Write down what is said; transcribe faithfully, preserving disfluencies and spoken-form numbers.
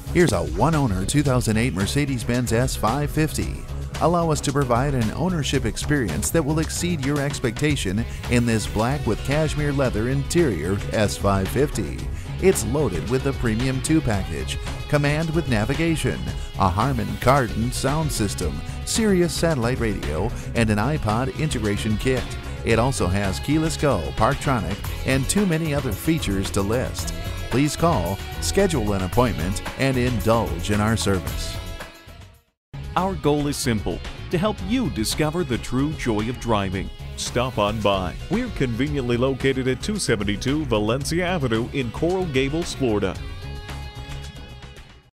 Here's a one-owner two thousand eight Mercedes-Benz S five fifty. Allow us to provide an ownership experience that will exceed your expectation in this black with cashmere leather interior S five fifty. It's loaded with the Premium two package, command with navigation, a Harman Kardon sound system, Sirius satellite radio, and an iPod integration kit. It also has keyless go, Parktronic, and too many other features to list. Please call, schedule an appointment, and indulge in our service. Our goal is simple: to help you discover the true joy of driving. Stop on by. We're conveniently located at two seventy-two Valencia Avenue in Coral Gables, Florida.